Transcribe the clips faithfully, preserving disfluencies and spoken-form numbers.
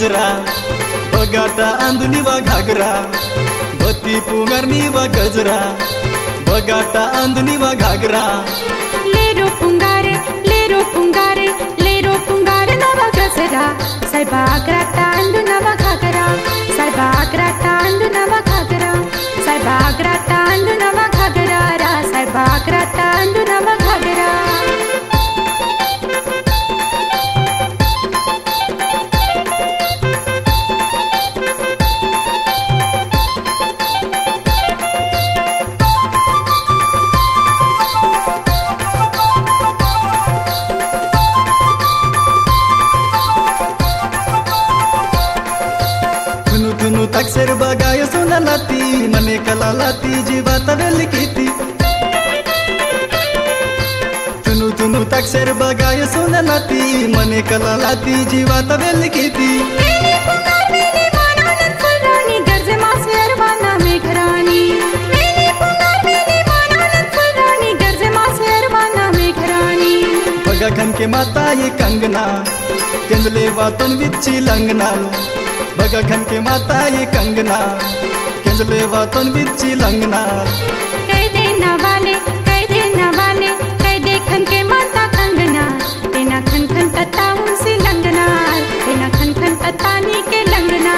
गजरा बगाटा अंदुनी वा घागरा बत्ती पुंगारनी वा गजरा बगाटा अंदुनी वा घागरा लेरो पुंगारे लेरो पुंगारे लेरो पुंगारे नवा गजरा साहेबा ग्राटा अंदु नवा घागरा साहेबा ग्राटा अंदु नवा घागरा साहेबा ग्राटा अंदु नवा घागरा रा साहेबा ग्राटा अंदु नवा घागरा तक्सर बगाय सोना लाती मने कला लाती जीवा तवेल कीती तुनु तुनु तक्सर बगाय सोना लाती मने कला लाती जीवा तवेल कीती मेरी पुंगार मेरी मानानंद फुलरानी गर्जे मासे अरवाना मेघरानी मेरी पुंगार मेरी मानानंद फुलरानी गर्जे मासे अरवाना मेघरानी बगा खन के माता ये कंगना केंदले वातन विच्ची लंगना बगा खन के माता ये कंगना केंजले वातन बिच्ची लंगना कह देना वाले कह देना वाले कह दे खन के माता कंगना तेना खन खन तता उनसे लंगना तेना खन खन तता नी के लंगना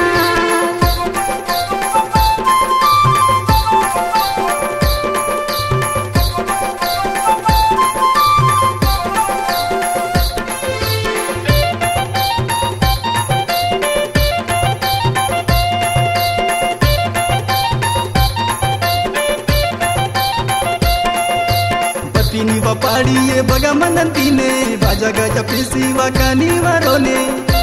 पीनी वा पाड़ी ये बगा मनन पीने बाजा गजा पीसी वा कानी वारोने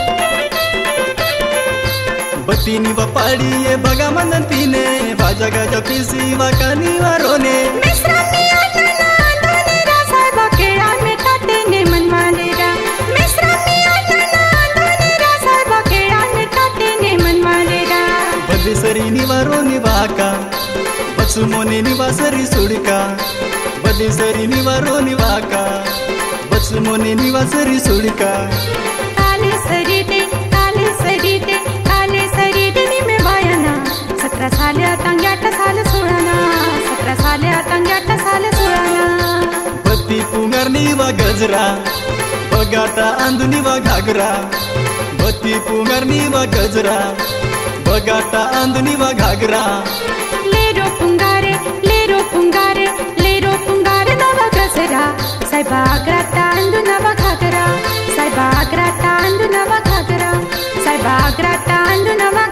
बतीनी वा पाड़ी ये बगा मनन पीने बाजा गजा पीसी वा कानी वारोने मिश्रा मिया नाना दोने रा साहिबा केड़ा में काटे ने मन वालेरा मिश्रा मिया नाना दोने रा साहिबा केड़ा में काटे ने मन वालेरा बदी सरी निवारो निवाका बच्चू मोने निवासरी सुड़का बदी सरी निवारो निवाका बच्चू मोने निवासरी सुड़का काले सरी दे काले सरी दे काले सरी दे नी में वायना सत्रह साल तंग्याट साल सुराना सत्रह साल तंग्याट साल सुराना बत्ती पुंगारनी वा गजरा बगाटा अंदुनी वा घागरा बत्ती पुंगारनी वा गजरा बगाटा अंदुनी वा घागरा लेरो पुंगारे लेरो पुंगारे लेरो पुंगारे नवा गजरा साहेबा ग्राटा अंदु नवा घागरा साहेबा ग्राटा अंदु नवा घागरा साहेबा ग्राटा अंदु नवा